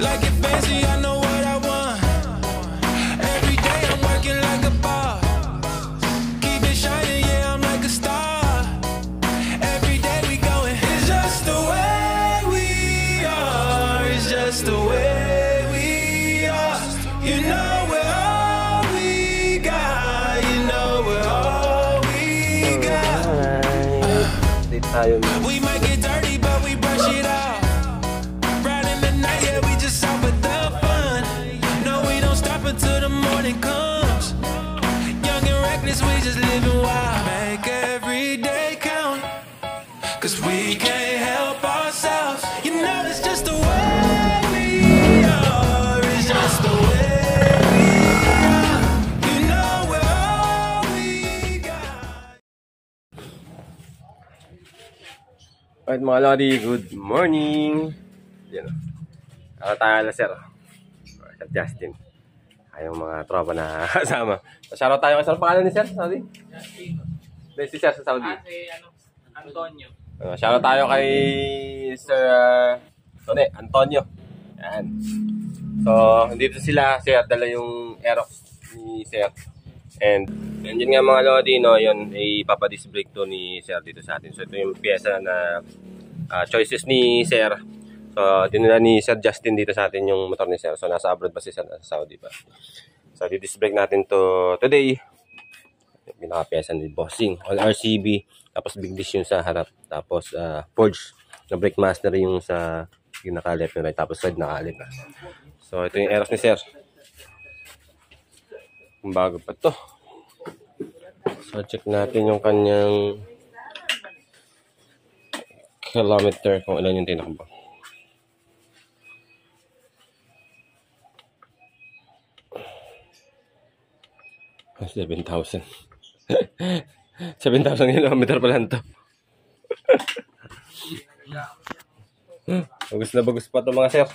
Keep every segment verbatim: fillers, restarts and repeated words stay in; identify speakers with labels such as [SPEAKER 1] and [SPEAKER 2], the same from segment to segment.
[SPEAKER 1] Like it fancy, I know what I want. Every day I'm working like a boss. Keep it shining, yeah, I'm like a star. Every day we going. It's just the way we are. It's just the way we are. You know we're all we got. You know we're all we got. We might get dirty, but we brush it off. Riding the night, yeah, we just out for the fun. No, we don't stop until the morning comes. Young and reckless, we just living wild. Make every day count, cause we can't help ourselves. You know it's just the way we are. It's just the way we are. You know we're all we got.
[SPEAKER 2] Alright mga Lodi, good morning. Yan o. Ako tayo na sir. Sir Justin. Ayong mga tropa na kasama. So, shoutout tayo kay sir. Pangalan ni sir? Saudi?
[SPEAKER 3] Justin.
[SPEAKER 2] Dahil si sir sa Saudi.
[SPEAKER 3] Ah, si ano, Antonio.
[SPEAKER 2] Uh, shoutout tayo kay Sir uh, Tone, Antonio. Yan. So, dito sila. Sir, dala yung Aerox ni sir. And, and yun nga mga Lodi, no, yun, ipapadisc brake to ni sir dito sa atin. So, ito yung pyesa na uh, choices ni sir. So, dinala ni Sir Justin dito sa atin yung motor ni sir. So, nasa abroad pa si sir, nasa Saudi pa. So, di-disc brake natin to today. Yung pinaka-pyesa ni Bossing. All R C B. Tapos, big disc yung sa harap. Tapos, uh, forge na brake master yung sa yung naka-left na right. Tapos, side naka-left na. So, ito yung Aerox ni sir. Kung bago pa to. So, check natin yung kanyang kilometer. Kung ilan yung tinakbo. seven thousand. seven thousand kilometer pa lang to. Bagus na bagus pa to mga sir.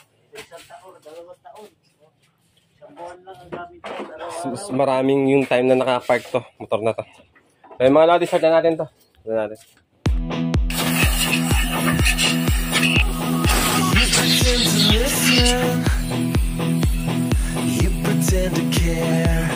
[SPEAKER 2] Mas maraming yung time na nakapark to, motor na to. Kaya mga Lodi, start na natin to. Start na natin.
[SPEAKER 1] You pretend to listen. You pretend to care.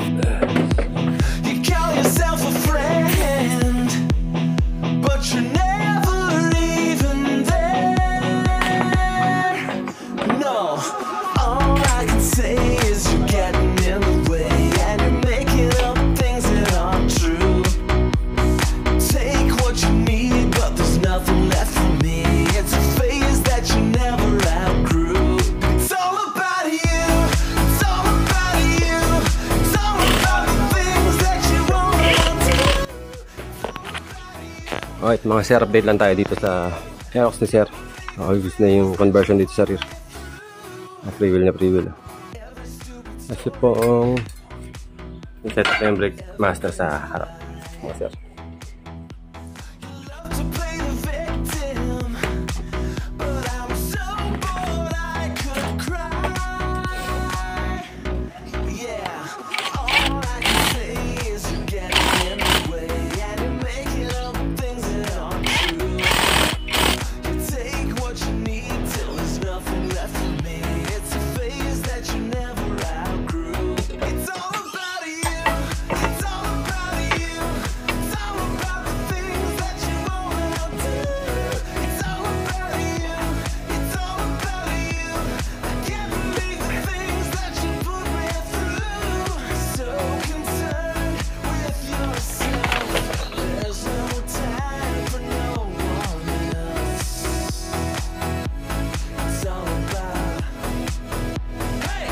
[SPEAKER 1] You call yourself a friend, but you're never even there. No, all I can say is you're getting in the way, and you're making up things that aren't true. Take what you need, but there's nothing left for me. It's a phase that you never outgrew. It's all about you. It's all about you. It's all about the things that you wanna do.
[SPEAKER 2] Alright mga sir, update lang tayo dito sa Aerox ni sir. Obvious na yung conversion dito sa rear. Free wheel na free wheel. Kasi po set up yung brake master sa harap mga sir.
[SPEAKER 1] To play the victim, but I'm so bored I could cry. Yeah, all I can say is you're getting in the way, and you're making up things that aren't true. You take what you need till there's nothing left for me. It's a phase that you never outgrew. It's all about you. It's all about you. It's all about the things that you wanna do. It's all about you. It's all about you. I can't believe the things that you put me through. So concerned with yourself. There's no time for no one else. It's all about. Hey!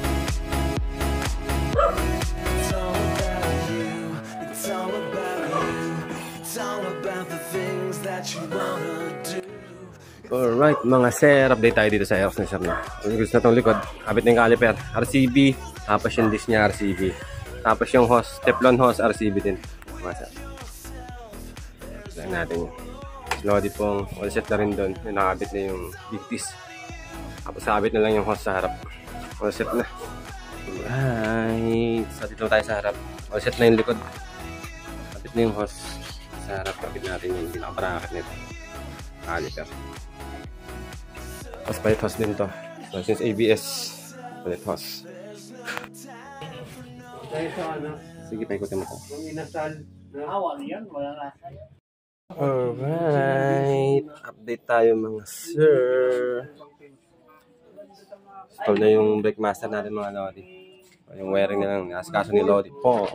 [SPEAKER 1] It's all about you. It's all about you. It's all about the things that you wanna do.
[SPEAKER 2] Alright mga sir, update tayo dito sa Aerox ni sir na. Kung gusto na itong likod, kapit na yung caliper, R C B, tapos yung disc niya R C B. Tapos yung hose, Teflon hose, R C B din. Mga sir. Lang natin yun. Lodi pong all set na rin doon. Yung nakabit na yung big disc. Tapos sabit na lang yung hose sa harap. All set na. Alright. So dito tayo sa harap. All set na yung likod. Kapit na yung hose sa harap. Kapit natin yung pinaka-bracket nito. Caliper. Tapos palit hose din to. So, since A B S, ulit hose. Sige, paikutin mo ko. Alright. Update tayo mga sir. Install na yung brake master natin mga Lodi. Yung wiring na lang. Naskaso ni Lodi po.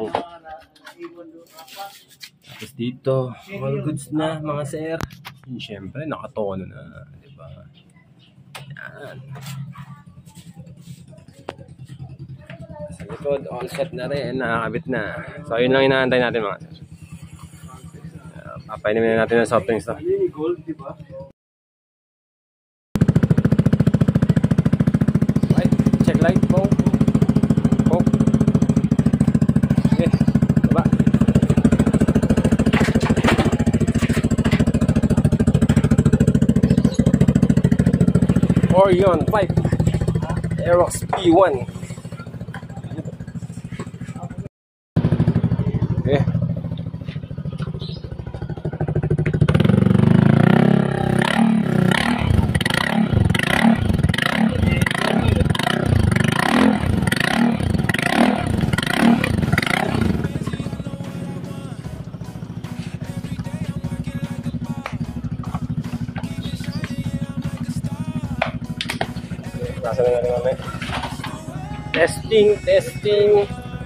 [SPEAKER 2] Tapos dito, all goods na mga sir. Siyempre, nakatono na. Diba? Yan. Sa likod, all set na rin. Nakakabit na. So, yun lang inaantay natin mga sir. Papainin na natin ng soft drinks to. Light, check light, po. Po. Okay, baba. Orion five Aerox P one. Okay. Nasa na natin mamaya. Testing, testing.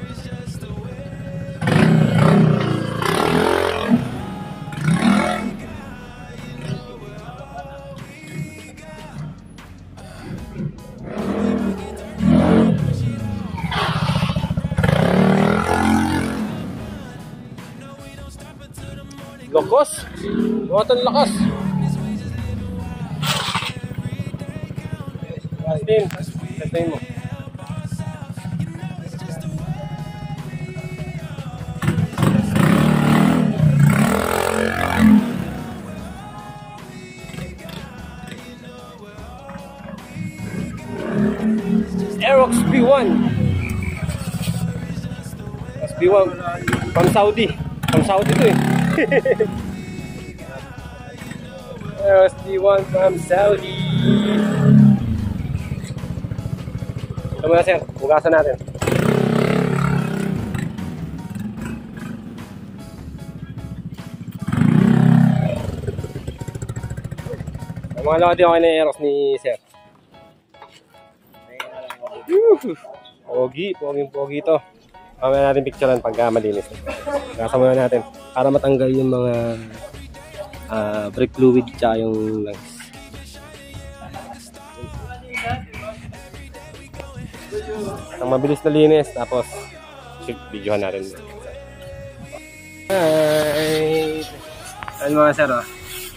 [SPEAKER 2] Lakas! Buwatan lakas! Testing, testing mo. Aerox P one. P one from Saudi. From Saudi to eh. Aerox P one from Saudi. Ito muna sir, bukasan natin. Ang mga lodi okay na yung Aerox ni sir. Pogi, pogi, pogi ito. Mamaya natin picturean pagka malinis. Bukasan muna natin para matanggal yung mga uh, brake fluid tsaka yung lungs. Ang mabilis na linis, tapos shoot, videohan natin. Hi! Ayan mga sir, oh.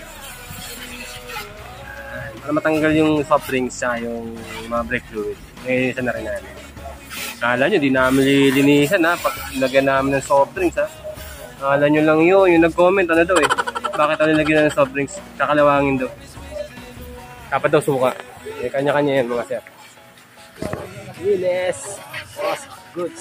[SPEAKER 2] Para matanggal yung soft drinks sa yung mga brake fluid, nilinisan na rin namin. Akala nyo, di namin lilinisan ha, pag lagyan namin ng soft drinks ha. Akala nyo lang yun, yung nag-comment ano daw eh. Bakit ano lagyan ng soft drinks? Kakalawangin daw. Dapat daw suka. Eh, kanya-kanya yan mga sir. Linis! Awesome! Goods!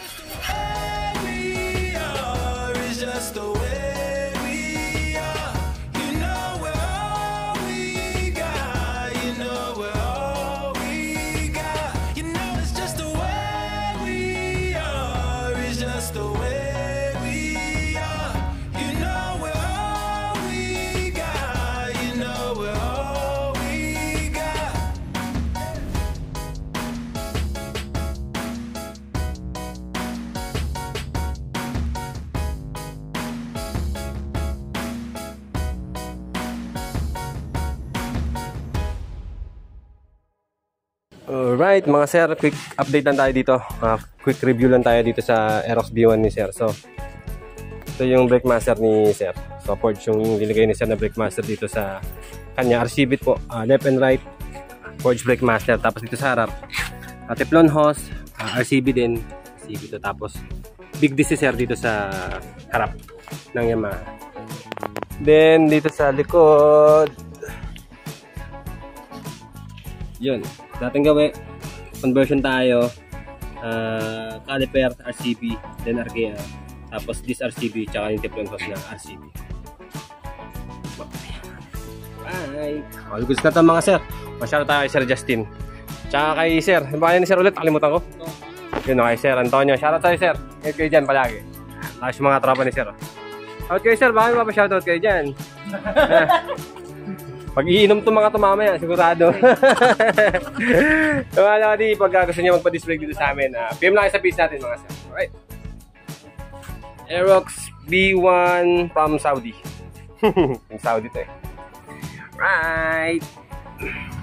[SPEAKER 2] Alright mga sir, quick update lang tayo dito. Uh, quick review lang tayo dito sa Aerox B one ni sir. So, ito yung brake master ni sir. So, Forge yung nilagay ni sir na brake master dito sa kanya. R C B po, uh, left and right. Forge brake master. Tapos dito sa harap, uh, Teflon hose, uh, R C B din. R C B to. Tapos, big disc sir dito sa harap ng Yamaha. Then, dito sa likod, yun. Dating gawin, conversion tayo, uh, caliper R C B, then R K R, tapos this R C B, tsaka yung Teflon hose na R C B. Bye! All goods na ito mga sir. Masyado tayo kay Sir Justin. Tsaka kay Sir. Ano ba ni Sir ulit? Nakalimutan ko. Yun o, kay Sir Antonio. Shoutout sa'yo, Sir. Ingat kayo dyan palagi. Tapos yung mga tropa ni Sir. Shoutout kayo, Sir. Baka may mapashoutout kayo dyan. Pag iinom itong mga tumamaya, sigurado. So, mga di, pag gusto nyo magpa-display dito sa amin, uh, P M lang kayo sa page natin, mga Sir. Alright. Aerox B one from Saudi. Yung Saudi to eh. Right.